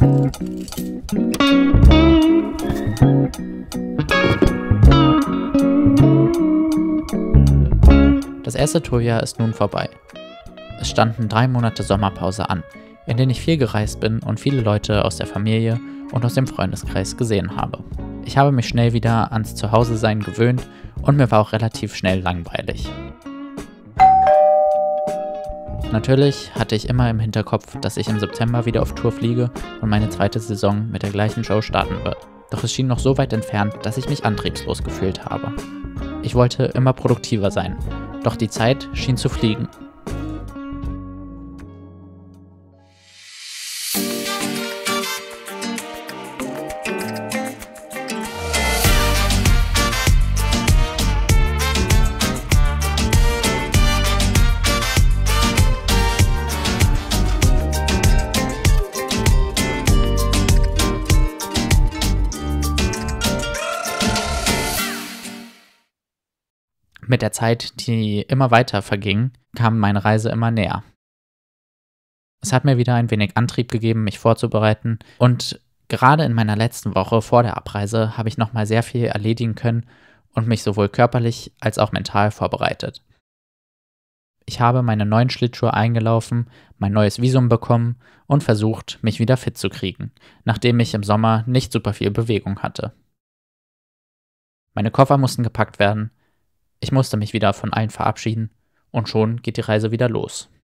Das erste Tourjahr ist nun vorbei. Es standen 3 Monate Sommerpause an, in denen ich viel gereist bin und viele Leute aus der Familie und aus dem Freundeskreis gesehen habe. Ich habe mich schnell wieder ans Zuhause-Sein gewöhnt und mir war auch relativ schnell langweilig. Natürlich hatte ich immer im Hinterkopf, dass ich im September wieder auf Tour fliege und meine zweite Saison mit der gleichen Show starten wird. Doch es schien noch so weit entfernt, dass ich mich antriebslos gefühlt habe. Ich wollte immer produktiver sein, doch die Zeit schien zu fliegen. Mit der Zeit, die immer weiter verging, kam meine Reise immer näher. Es hat mir wieder ein wenig Antrieb gegeben, mich vorzubereiten, und gerade in meiner letzten Woche vor der Abreise habe ich nochmal sehr viel erledigen können und mich sowohl körperlich als auch mental vorbereitet. Ich habe meine neuen Schlittschuhe eingelaufen, mein neues Visum bekommen und versucht, mich wieder fit zu kriegen, nachdem ich im Sommer nicht super viel Bewegung hatte. Meine Koffer mussten gepackt werden. Ich musste mich wieder von allen verabschieden und schon geht die Reise wieder los.